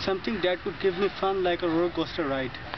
something that would give me fun like a roller coaster ride.